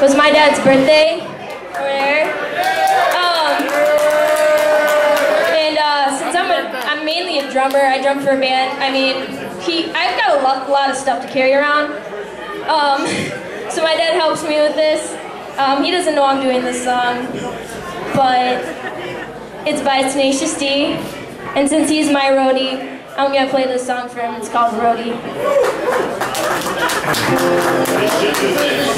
was my dad's birthday over there. Since I'm mainly a drummer, I drum for a band. I mean, I've got a lot of stuff to carry around. So my dad helps me with this. He doesn't know I'm doing this song, but it's by Tenacious D. And since he's my roadie, I'm gonna play this song for him. It's called Roadie.